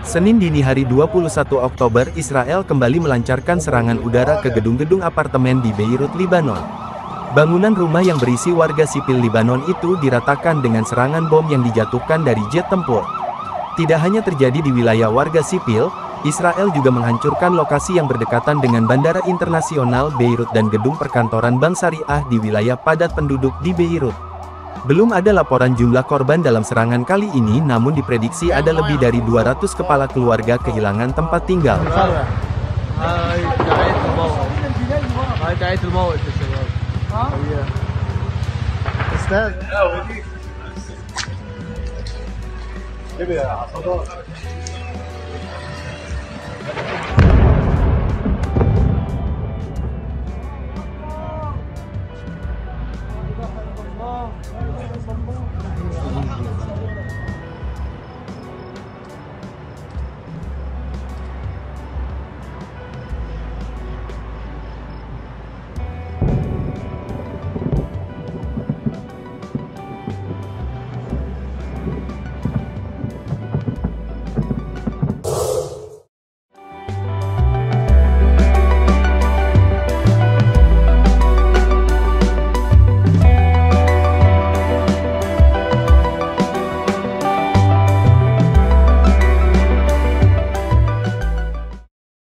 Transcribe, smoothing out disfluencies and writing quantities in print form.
Senin dini hari 21 Oktober, Israel kembali melancarkan serangan udara ke gedung-gedung apartemen di Beirut, Lebanon. Bangunan rumah yang berisi warga sipil Lebanon itu diratakan dengan serangan bom yang dijatuhkan dari jet tempur. Tidak hanya terjadi di wilayah warga sipil, Israel juga menghancurkan lokasi yang berdekatan dengan Bandara Internasional Beirut dan gedung perkantoran Bank Syariah di wilayah padat penduduk di Beirut. Belum ada laporan jumlah korban dalam serangan kali ini, namun diprediksi ada lebih dari 200 kepala keluarga kehilangan tempat tinggal.